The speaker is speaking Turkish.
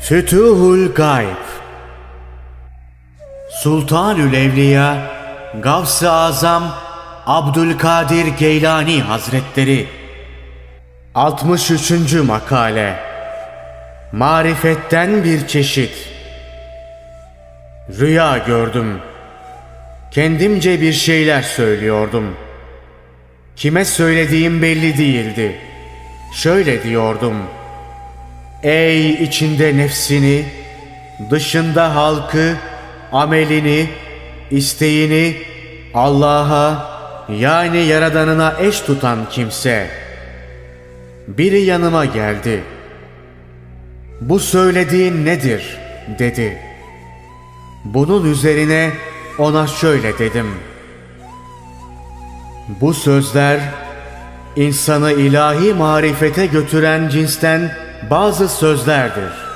Fütuhul Gayb. Sultanül Evliya Gavs-ı Azam Abdülkadir Geylani Hazretleri. 63. Makale. Marifetten bir çeşit. Rüya gördüm. Kendimce bir şeyler söylüyordum. Kime söylediğim belli değildi. Şöyle diyordum: ey içinde nefsini, dışında halkı, amelini, isteğini Allah'a, yani Yaradanına eş tutan kimse. Biri yanıma geldi. Bu söylediğin nedir dedi. Bunun üzerine ona şöyle dedim: bu sözler insanı ilahi marifete götüren cinsten bazı sözlerdir.